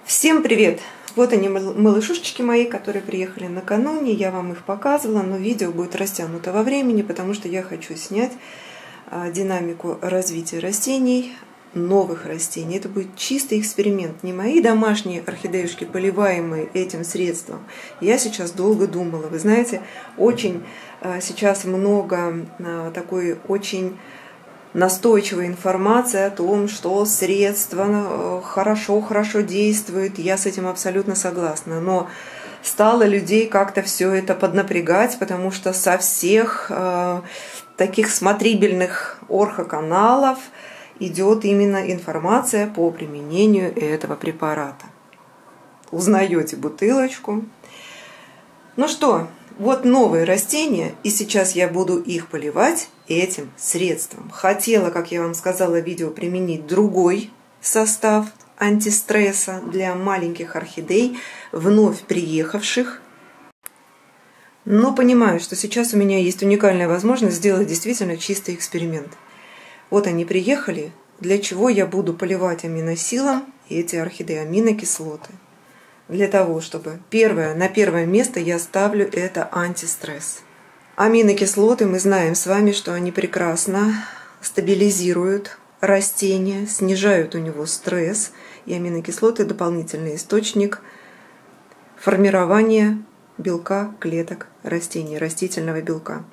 Всем привет! Вот они, малышушечки мои, которые приехали накануне. Я вам их показывала, но видео будет растянуто во времени, потому что я хочу снять динамику развития растений, новых растений. Это будет чистый эксперимент. Не мои домашние орхидеюшки, поливаемые этим средством. Я сейчас долго думала. Вы знаете, очень сейчас много такой очень настойчивая информация о том, что средство хорошо действует. Я с этим абсолютно согласна. Но стало людей как-то все это поднапрягать, потому что со всех таких смотрибельных орхоканалов идет именно информация по применению этого препарата. Узнаете бутылочку. Ну что, вот новые растения, и сейчас я буду их поливать этим средством. Хотела, как я вам сказала в видео, применить другой состав антистресса для маленьких орхидей, вновь приехавших. Но понимаю, что сейчас у меня есть уникальная возможность сделать действительно чистый эксперимент. Вот они приехали, для чего я буду поливать аминосилом эти орхидеи, аминокислоты. Для того, чтобы на первое место я ставлю это антистресс. Аминокислоты, мы знаем с вами, что они прекрасно стабилизируют растение, снижают у него стресс. И аминокислоты – дополнительный источник формирования белка клеток растений, растительного белка.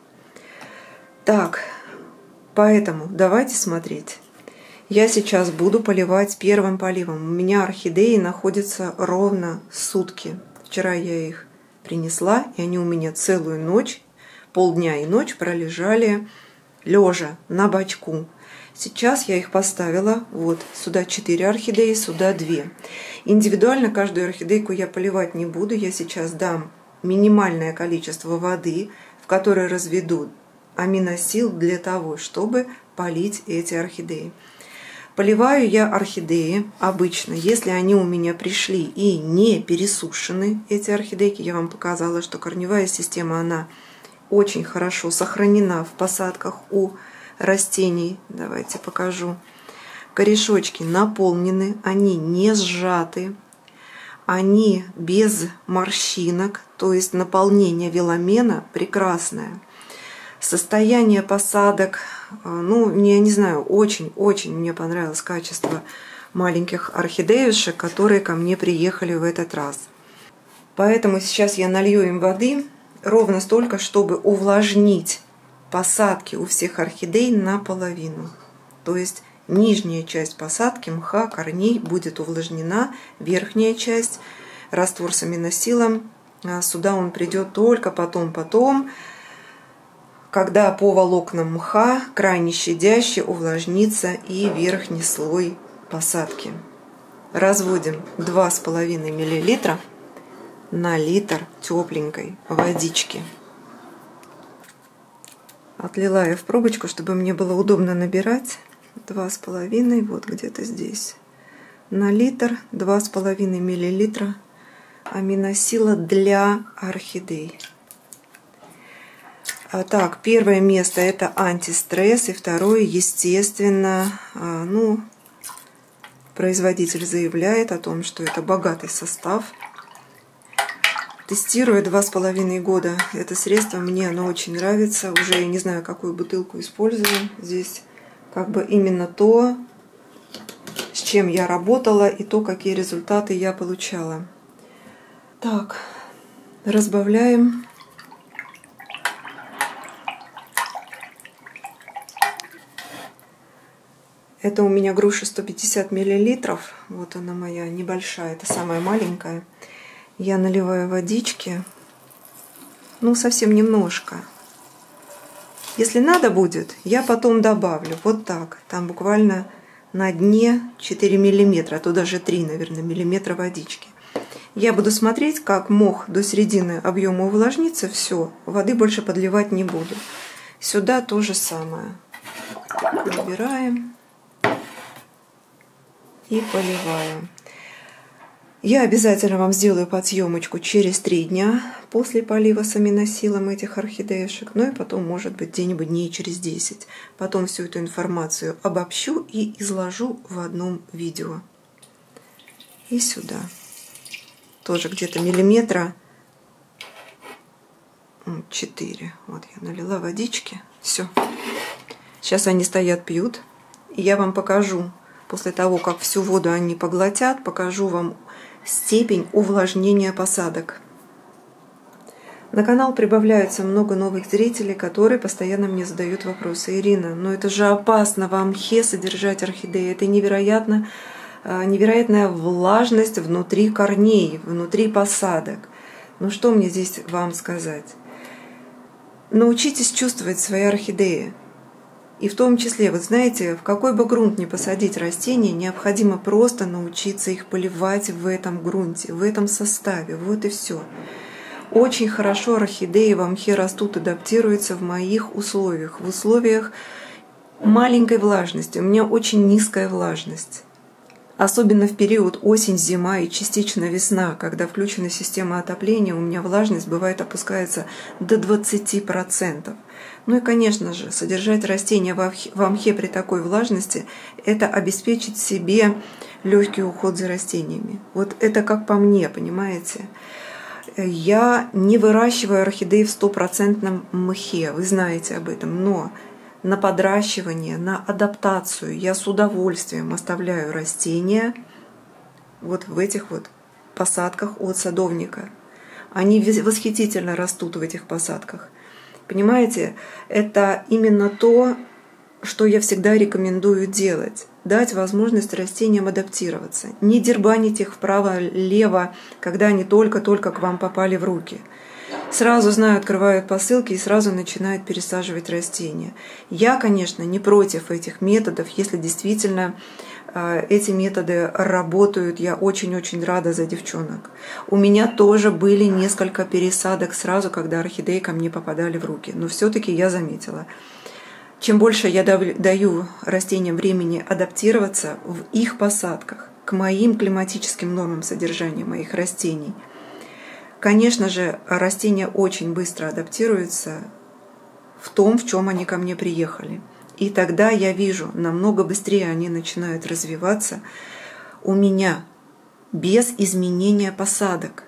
Так, поэтому давайте смотреть. Я сейчас буду поливать первым поливом. У меня орхидеи находятся ровно сутки. Вчера я их принесла, и они у меня целую ночь, полдня и ночь пролежали лежа на бочку. Сейчас я их поставила, вот сюда 4 орхидеи, сюда 2. Индивидуально каждую орхидейку я поливать не буду. Я сейчас дам минимальное количество воды, в которой разведу аминосил для того, чтобы полить эти орхидеи. Поливаю я орхидеи обычно, если они у меня пришли и не пересушены, эти орхидейки. Я вам показала, что корневая система, она очень хорошо сохранена в посадках у растений. Давайте покажу. Корешочки наполнены, они не сжаты, они без морщинок, то есть наполнение веломена прекрасное. Состояние посадок, ну, я не знаю, очень-очень мне понравилось качество маленьких орхидеюшек, которые ко мне приехали в этот раз. Поэтому сейчас я налью им воды ровно столько, чтобы увлажнить посадки у всех орхидей наполовину. То есть нижняя часть посадки, мха, корней будет увлажнена, верхняя часть, раствор с аминосилом, сюда он придет только потом, когда по волокнам мха крайне щадяще увлажнится и верхний слой посадки. Разводим 2,5 мл на литр тепленькой водички. Отлила я в пробочку, чтобы мне было удобно набирать. 2,5, вот где-то здесь. На литр 2,5 мл аминосила для орхидей. Так, первое место это антистресс, и второе, естественно, ну, производитель заявляет о том, что это богатый состав. Тестируя 2,5 года это средство, мне оно очень нравится. Уже я не знаю, какую бутылку использую. Здесь как бы именно то, с чем я работала, и то, какие результаты я получала. Так, разбавляем. Это у меня груша 150 мл. Вот она моя небольшая, это самая маленькая. Я наливаю водички. Ну, совсем немножко. Если надо будет, я потом добавлю. Вот так. Там буквально на дне 4 мм, а то даже 3, наверное, миллиметра водички. Я буду смотреть, как мох до середины объема увлажнится. Все, воды больше подливать не буду. Сюда то же самое. Набираем. И поливаю. Я обязательно вам сделаю подсъемочку через 3 дня после полива с аминосилом этих орхидеюшек. Ну и потом, может быть, где-нибудь дней через 10. Потом всю эту информацию обобщу и изложу в одном видео. И сюда. тоже где-то миллиметра 4. Вот я налила водички. Все. Сейчас они стоят, пьют. И я вам покажу, после того, как всю воду они поглотят, покажу вам степень увлажнения посадок. На канал прибавляется много новых зрителей, которые постоянно мне задают вопросы. Ирина, но это же опасно в мхе содержать орхидеи. Это невероятная влажность внутри корней, внутри посадок. Ну что мне здесь вам сказать? Научитесь чувствовать свои орхидеи. И в том числе, вот знаете, в какой бы грунт ни посадить растения, необходимо просто научиться их поливать в этом грунте, в этом составе. Вот и все. Очень хорошо орхидеи в мхе растут, адаптируются в моих условиях. В условиях маленькой влажности. У меня очень низкая влажность. Особенно в период осень-зима и частично весна, когда включена система отопления, у меня влажность бывает опускается до 20%. Ну и, конечно же, содержать растения в мхе при такой влажности – это обеспечить себе легкий уход за растениями. Вот это как по мне, понимаете? Я не выращиваю орхидеи в 100% мхе, вы знаете об этом, но на подращивание, на адаптацию я с удовольствием оставляю растения вот в этих вот посадках от садовника. Они восхитительно растут в этих посадках. Понимаете, это именно то, что я всегда рекомендую делать. Дать возможность растениям адаптироваться. Не дербанить их вправо-лево, когда они только-только к вам попали в руки. Сразу знают, открывают посылки и сразу начинают пересаживать растения. Я, конечно, не против этих методов, если действительно эти методы работают. Я очень-очень рада за девчонок. У меня тоже были несколько пересадок сразу, когда орхидеи ко мне попадали в руки. Но все-таки я заметила, чем больше я даю растениям времени адаптироваться в их посадках к моим климатическим нормам содержания моих растений, конечно же, растения очень быстро адаптируются в том, в чем они ко мне приехали. И тогда я вижу, намного быстрее они начинают развиваться у меня без изменения посадок.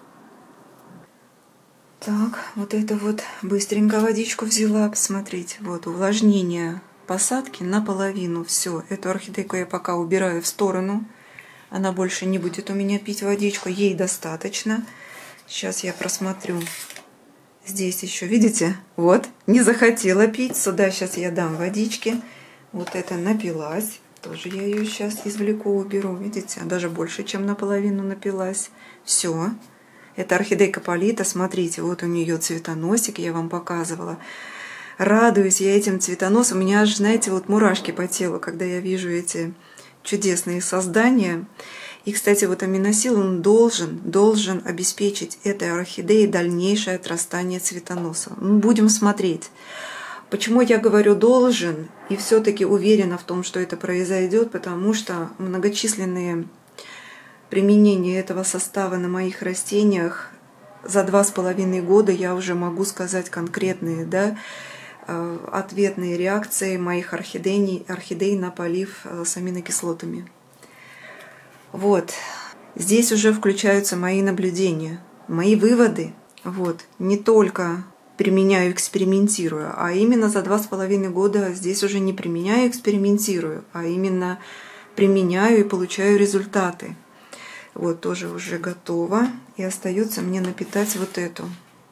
Так, вот это вот быстренько водичку взяла, посмотрите. Вот увлажнение посадки наполовину. Все, эту орхидейку я пока убираю в сторону. Она больше не будет у меня пить водичку, ей достаточно. Сейчас я просмотрю. Здесь еще, видите, вот, не захотела пить. Сюда сейчас я дам водички. Вот это напилась. Тоже я ее сейчас извлеку, уберу. Видите, даже больше, чем наполовину напилась. Все. Это орхидейка Полита. Смотрите, вот у нее цветоносик, я вам показывала. Радуюсь я этим цветоносом. У меня аж, знаете, вот мурашки по телу, когда я вижу эти чудесные создания. И, кстати, вот аминосил, он должен обеспечить этой орхидее дальнейшее отрастание цветоноса. Ну, будем смотреть. Почему я говорю должен и все-таки уверена в том, что это произойдет, потому что многочисленные применения этого состава на моих растениях за 2,5 года я уже могу сказать конкретные, да, ответные реакции моих орхидей на полив с аминокислотами. Вот, здесь уже включаются мои наблюдения, мои выводы. Вот, не только применяю, экспериментирую, а именно за 2,5 года здесь уже не применяю, экспериментирую, а именно применяю и получаю результаты. Вот, тоже уже готово. И остается мне напитать вот эту.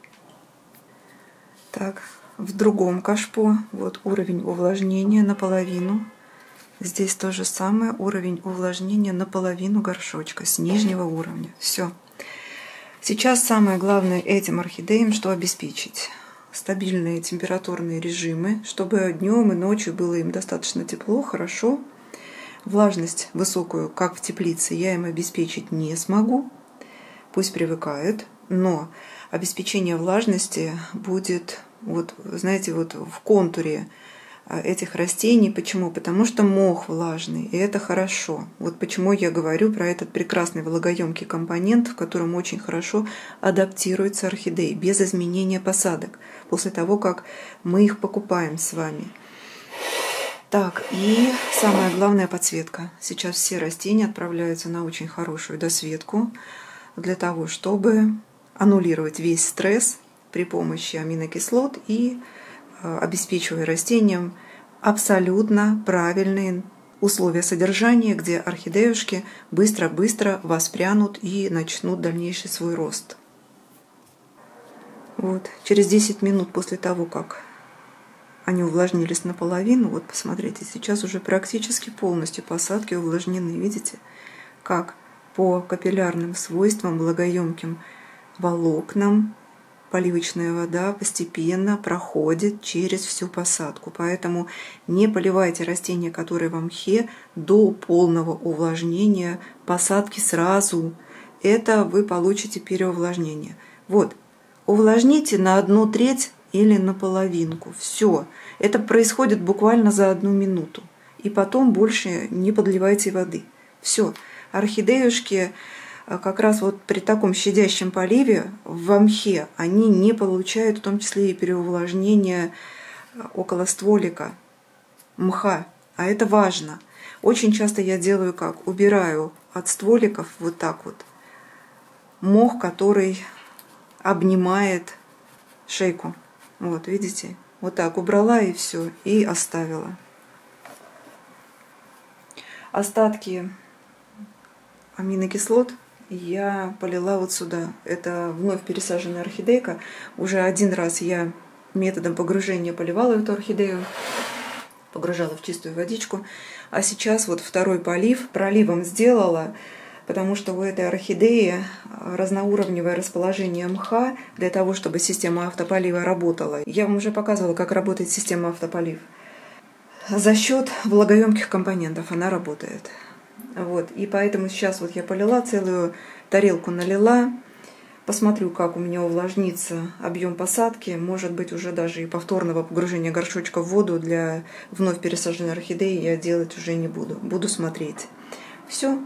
Так, в другом кашпо, вот уровень увлажнения наполовину. Здесь то же самое, уровень увлажнения наполовину горшочка с нижнего уровня. Все. Сейчас самое главное этим орхидеям, что обеспечить стабильные температурные режимы, чтобы днем и ночью было им достаточно тепло, хорошо. Влажность высокую, как в теплице, я им обеспечить не смогу. Пусть привыкают, но обеспечение влажности будет, вот, знаете, вот в контуре этих растений. Почему? Потому что мох влажный, и это хорошо. Вот почему я говорю про этот прекрасный влагоемкий компонент, в котором очень хорошо адаптируются орхидеи, без изменения посадок, после того, как мы их покупаем с вами. Так, и самое главное — подсветка. Сейчас все растения отправляются на очень хорошую досветку. для того, чтобы аннулировать весь стресс при помощи аминокислот и обеспечивая растениям абсолютно правильные условия содержания, где орхидеюшки быстро-быстро воспрянут и начнут дальнейший свой рост. Вот, через 10 минут после того, как они увлажнились наполовину, вот посмотрите, сейчас уже практически полностью посадки увлажнены. Видите, как по капиллярным свойствам, влагоемким волокнам поливочная вода постепенно проходит через всю посадку. Поэтому не поливайте растения, которые в мхе, до полного увлажнения посадки сразу. Это вы получите переувлажнение. Вот, увлажните на 1/3 или на половинку. Все. Это происходит буквально за 1 минуту. И потом больше не подливайте воды. Все. Орхидеюшки как раз вот при таком щадящем поливе в мхе они не получают в том числе и переувлажнения около стволика мха. А это важно. Очень часто я делаю как? Убираю от стволиков вот так вот мох, который обнимает шейку. Вот, видите? Вот так убрала и все, и оставила. Остатки аминокислот я полила вот сюда. Это вновь пересаженная орхидейка. Уже 1 раз я методом погружения поливала эту орхидею. Погружала в чистую водичку. А сейчас вот 2-й полив. Проливом сделала, потому что у этой орхидеи разноуровневое расположение мха для того, чтобы система автополива работала. Я вам уже показывала, как работает система автополив. За счет влагоемких компонентов она работает. Вот. И поэтому сейчас вот я полила, целую тарелку налила. Посмотрю, как у меня увлажнится объем посадки. Может быть, уже даже и повторного погружения горшочка в воду для вновь пересаженной орхидеи я делать уже не буду. Буду смотреть. Все.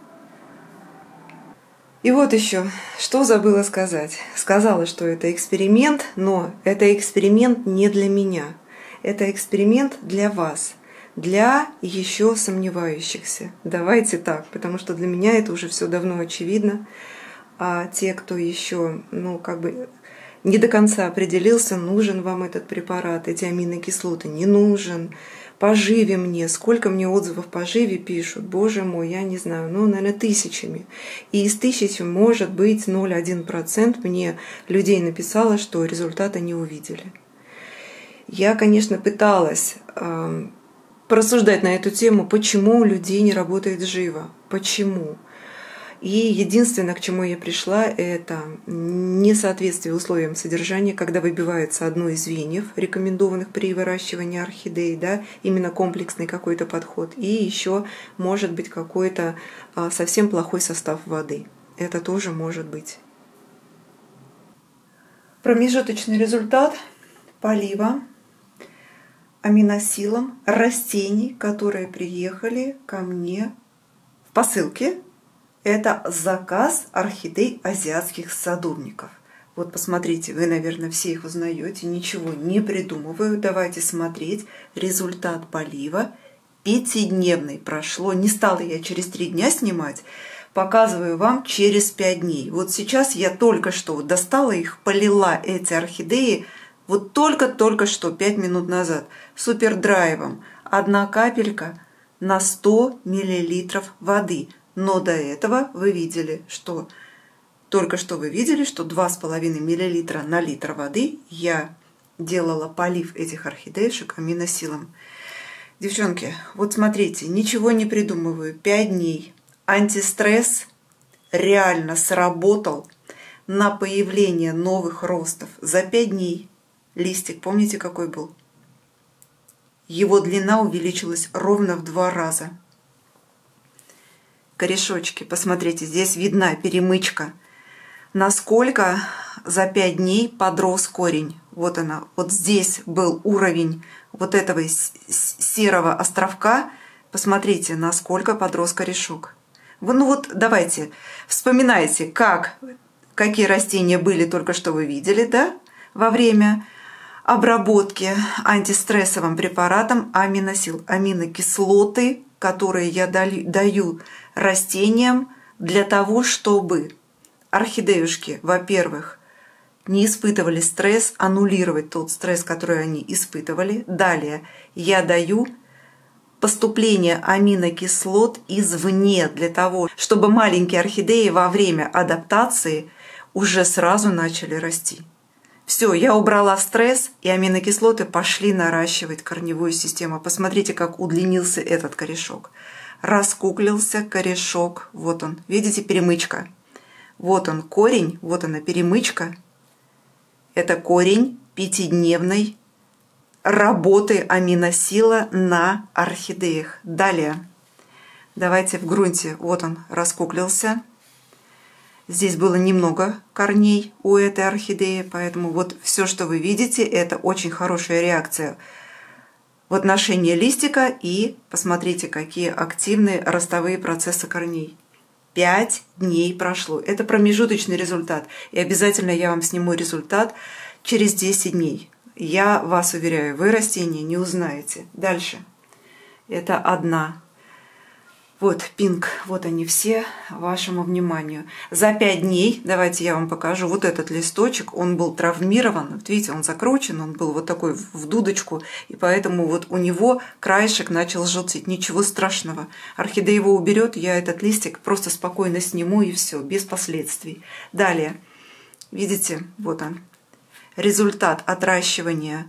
И вот еще, что забыла сказать. Сказала, что это эксперимент, но это эксперимент не для меня. Это эксперимент для вас, для еще сомневающихся. Давайте так, потому что для меня это уже все давно очевидно. А те, кто еще, не до конца определился, нужен вам этот препарат, эти аминокислоты, не нужен. По живе мне, сколько мне отзывов по живе пишут, боже мой, я не знаю, наверное, тысячами. И из 1000, может быть, 0,1% мне людей написало, что результата не увидели. Я, конечно, пыталась порассуждать на эту тему, почему у людей не работает живо, почему. И единственное, к чему я пришла, это несоответствие условиям содержания, когда выбивается одно из звеньев, рекомендованных при выращивании орхидей, да, именно комплексный какой-то подход. И еще может быть какой-то совсем плохой состав воды. Это тоже может быть. Промежуточный результат полива аминосилом растений, которые приехали ко мне в посылке. Это заказ орхидей азиатских садовников. Вот посмотрите, вы, наверное, все их узнаете, ничего не придумываю. Давайте смотреть результат полива. 5-дневный прошло. Не стала я через 3 дня снимать. Показываю вам через 5 дней. Вот сейчас я только что достала их, полила эти орхидеи. Вот только что, 5 минут назад, супердрайвом. 1 капелька на 100 мл воды. Но до этого вы видели, что только что вы видели, что 2,5 мл на литр воды я делала полив этих орхидеюшек аминосилом. Девчонки, вот смотрите, ничего не придумываю. 5 дней. Антистресс реально сработал на появление новых ростов. За 5 дней листик, помните, какой был? Его длина увеличилась ровно в 2 раза. Корешочки, посмотрите, здесь видна перемычка. Насколько за 5 дней подрос корень. Вот она, вот здесь был уровень вот этого серого островка. Посмотрите, насколько подрос корешок. Ну вот давайте, вспоминайте, какие растения были, только что вы видели, да, во время обработки антистрессовым препаратом аминосил. Аминокислоты, которые я даю растениям для того, чтобы орхидеюшки, во-первых, не испытывали стресс, аннулировать тот стресс, который они испытывали. Далее я даю поступление аминокислот извне для того, чтобы маленькие орхидеи во время адаптации уже сразу начали расти. Все, я убрала стресс, и аминокислоты пошли наращивать корневую систему. Посмотрите, как удлинился этот корешок. Раскуклился корешок. Вот он. Видите, перемычка. Вот он корень, вот она перемычка. Это корень пятидневной работы аминосила на орхидеях. Далее. Давайте в грунте. Вот он раскуклился. Здесь было немного корней у этой орхидеи, поэтому вот все, что вы видите, это очень хорошая реакция в отношении листика. И посмотрите, какие активные ростовые процессы корней. 5 дней прошло. Это промежуточный результат. И обязательно я вам сниму результат через 10 дней. Я вас уверяю, вы растения не узнаете. Дальше. Это одна. Вот пинк, вот они все вашему вниманию. За 5 дней, давайте я вам покажу, вот этот листочек, он был травмирован. Вот видите, он закручен, он был вот такой в дудочку, и поэтому вот у него краешек начал желтеть. Ничего страшного. Орхидея его уберет, я этот листик просто спокойно сниму, и все, без последствий. Далее, видите, вот он, результат отращивания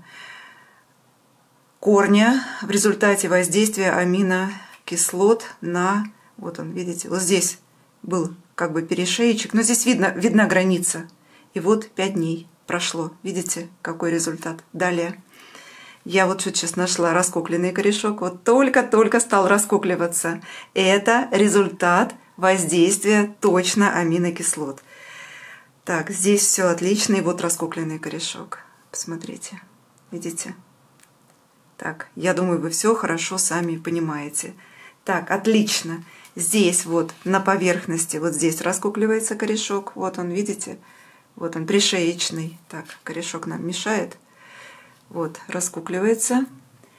корня в результате воздействия аминокислот на, вот он, видите, вот здесь был как бы перешеечек, но здесь видна граница. И вот 5 дней прошло. Видите, какой результат? Далее. Я вот сейчас нашла раскукленный корешок. Вот только-только стал раскукливаться. Это результат воздействия точно аминокислот. Так, здесь все отлично. И вот раскукленный корешок. Посмотрите. Видите? Так, я думаю, вы все хорошо сами понимаете. Так, отлично. Здесь вот на поверхности, вот здесь раскукливается корешок. Вот он, видите? Вот он, пришеечный. Так, корешок нам мешает. Вот, раскукливается.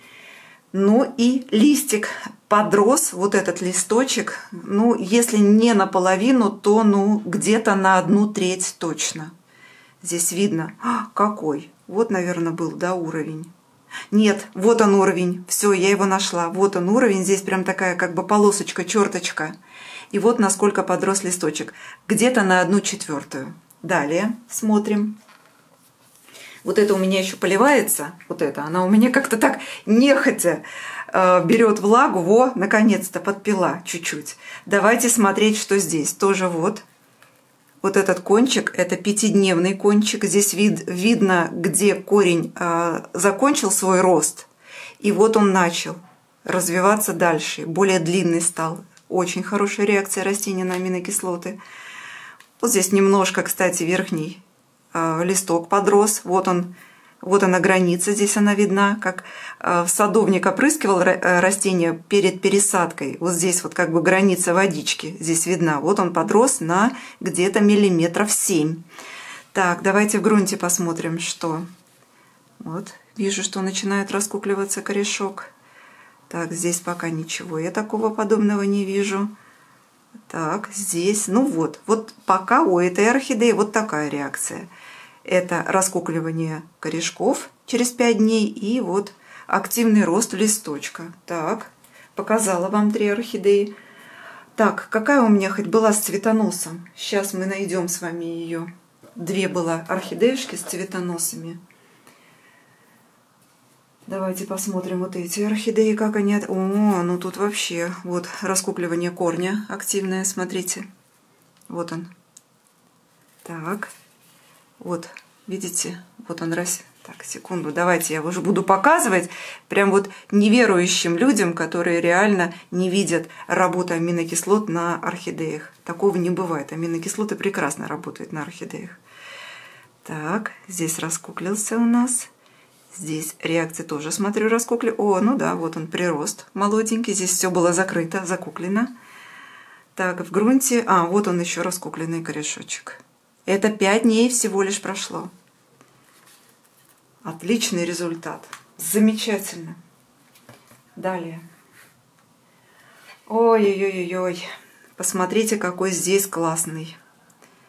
Ну и листик подрос, вот этот листочек. Ну, если не наполовину, то ну где-то на 1/3 точно. Здесь видно. Какой? Вот, наверное, был, да, уровень. Нет, вот он уровень. Все, я его нашла. Вот он уровень. Здесь прям такая как бы полосочка, черточка. И вот насколько подрос листочек. Где-то на 1/4. Далее смотрим. Вот это у меня еще поливается. Вот это. Она у меня как-то так нехотя берет влагу. Во, наконец-то подпила чуть-чуть. Давайте смотреть, что здесь. Тоже вот. Вот этот кончик, это 5-дневный кончик. Здесь видно, где корень закончил свой рост. И вот он начал развиваться дальше. Более длинный стал. Очень хорошая реакция растения на аминокислоты. Вот здесь немножко, кстати, верхний листок подрос. Вот она граница, здесь она видна, как садовник опрыскивал растение перед пересадкой. Вот здесь вот как бы граница водички здесь видна. Вот он подрос на где-то 7 миллиметров. Так, давайте в грунте посмотрим, что. Вот, вижу, что начинает раскукливаться корешок. Так, здесь пока ничего я такого подобного не вижу. Так, здесь, ну вот пока у этой орхидеи вот такая реакция. Это раскукливание корешков через 5 дней и вот активный рост листочка. Так, показала вам 3 орхидеи. Так, какая у меня хоть была с цветоносом? Сейчас мы найдем с вами ее. 2 было орхидеюшки с цветоносами. Давайте посмотрим вот эти орхидеи, как они. О, ну тут вообще вот раскукливание корня активное, смотрите. Вот он. Так. Вот, видите, вот он раз. Так, секунду, давайте я уже буду показывать прям вот неверующим людям, которые реально не видят работу аминокислот на орхидеях. Такого не бывает. Аминокислоты прекрасно работают на орхидеях. Так, здесь раскуклился у нас. Здесь реакция тоже, смотрю, раскукли. О, ну да, вот он прирост молоденький. Здесь все было закрыто, закуклено. Так, в грунте. А, вот он еще раскукленный корешочек. Это 5 дней всего лишь прошло. Отличный результат. Замечательно. Далее. Ой-ой-ой-ой. Посмотрите, какой здесь классный.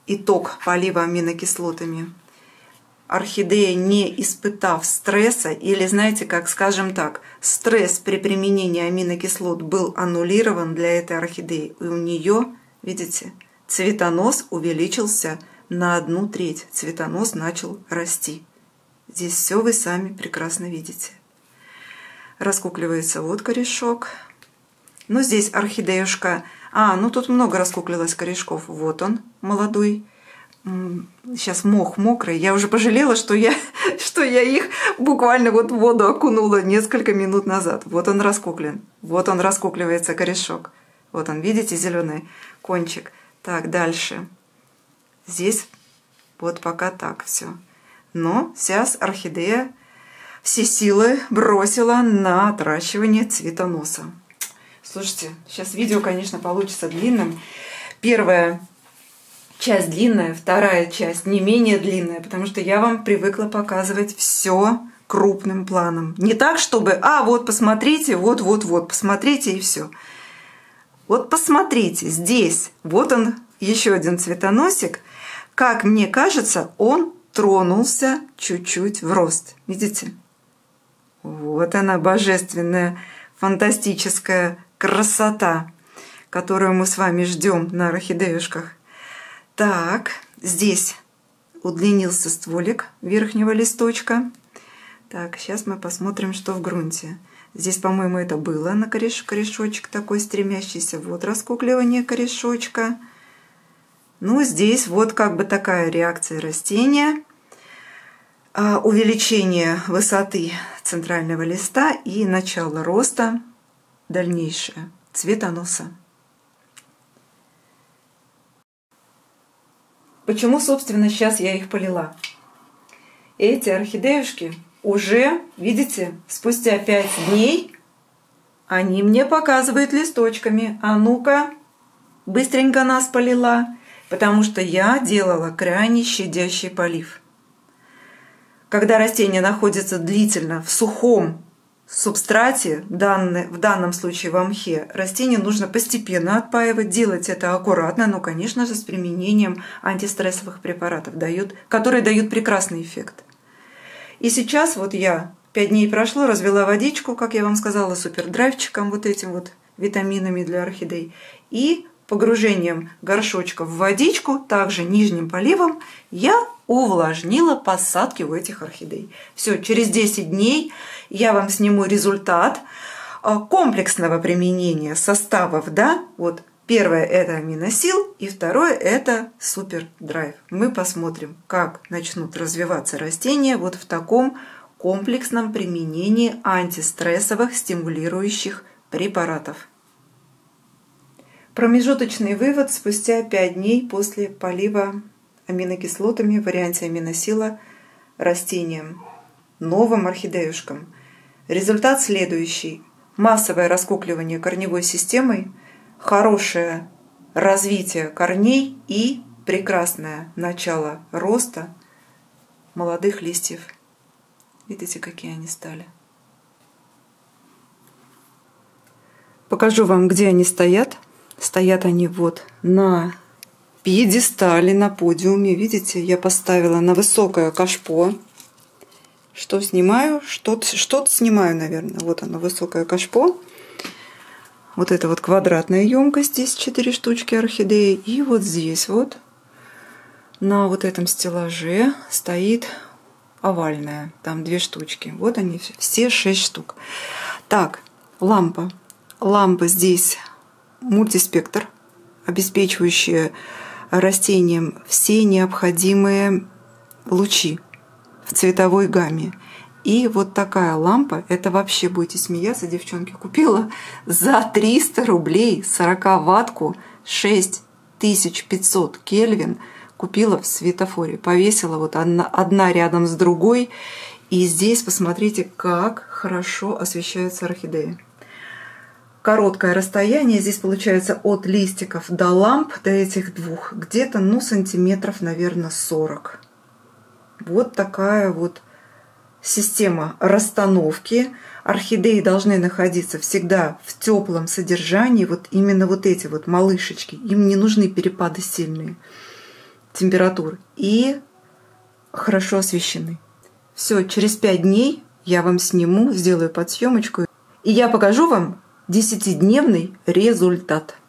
итог полива аминокислотами. Орхидея, не испытав стресса, или, знаете, как, скажем так, стресс при применении аминокислот был аннулирован для этой орхидеи, и у нее, видите, цветонос увеличился на 1/3. Цветонос начал расти. Здесь все вы сами прекрасно видите. Раскукливается вот корешок. Ну, здесь орхидеюшка. Ну тут много раскуклилось корешков. Вот он, молодой. Сейчас мох мокрый. Я уже пожалела, что я их буквально вот в воду окунула несколько минут назад. Вот он раскуклен. Вот он раскукливается корешок. Вот он, видите, зеленый кончик. Так, дальше. Здесь вот пока так все. Но сейчас орхидея все силы бросила на отращивание цветоноса. Слушайте, сейчас видео, конечно, получится длинным. Первая часть длинная, вторая часть не менее длинная, потому что я вам привыкла показывать все крупным планом. Не так, чтобы, вот посмотрите, вот, посмотрите и все. Вот посмотрите, здесь, вот он, еще один цветоносик. Как мне кажется, он тронулся чуть-чуть в рост. Видите? Вот она, божественная, фантастическая красота, которую мы с вами ждем на орхидеюшках. Так, здесь удлинился стволик верхнего листочка. Так, сейчас мы посмотрим, что в грунте. Здесь, по-моему, это было на корешочек такой стремящийся. Вот раскукливание корешочка. Ну, здесь вот как бы такая реакция растения. Увеличение высоты центрального листа и начало роста дальнейшее цветоноса. Почему, собственно, сейчас я их полила? Эти орхидеюшки уже, видите, спустя 5 дней они мне показывают листочками. А ну-ка, быстренько нас полила, потому что я делала крайне щадящий полив. Когда растение находится длительно в сухом субстрате, в данном случае в мхе, растение нужно постепенно отпаивать, делать это аккуратно, но, конечно же, с применением антистрессовых препаратов, которые дают прекрасный эффект. И сейчас вот я 5 дней прошло, развела водичку, как я вам сказала, супердрайвчиком, вот этим вот витаминами для орхидей, и погружением горшочка в водичку, также нижним поливом, я увлажнила посадки у этих орхидей. Все, через 10 дней я вам сниму результат комплексного применения составов, да, вот первое это аминосил, и второе это супердрайв. Мы посмотрим, как начнут развиваться растения вот в таком комплексном применении антистрессовых стимулирующих препаратов. Промежуточный вывод спустя 5 дней после полива аминокислотами в варианте аминосила растениям, новым орхидеюшкам. Результат следующий. Массовое раскукливание корневой системой, хорошее развитие корней и прекрасное начало роста молодых листьев. Видите, какие они стали. Покажу вам, где они стоят. Стоят они вот на пьедестале, на подиуме. Видите, я поставила на высокое кашпо. Что снимаю? Что-то снимаю, наверное. Вот оно, высокое кашпо. Вот это вот квадратная емкость. Здесь 4 штучки орхидеи. И вот здесь вот на вот этом стеллаже стоит овальная. Там 2 штучки. Вот они все 6 штук. Так, лампа. Лампа здесь мультиспектр, обеспечивающая растениям все необходимые лучи в цветовой гамме. И вот такая лампа, это вообще будете смеяться, девчонки, купила за 300 рублей 40-ваттку 6500 Кельвин, купила в светофоре, повесила вот одна рядом с другой. И здесь посмотрите, как хорошо освещаются орхидеи. Короткое расстояние здесь получается от листиков до ламп, до этих двух, где-то, ну, сантиметров, наверное, 40. Вот такая вот система расстановки. Орхидеи должны находиться всегда в теплом содержании. Вот именно вот эти вот малышечки, им не нужны перепады сильные. температур и хорошо освещены. Все, через 5 дней я вам сниму, сделаю подсъемочку, и я покажу вам 10-дневный результат.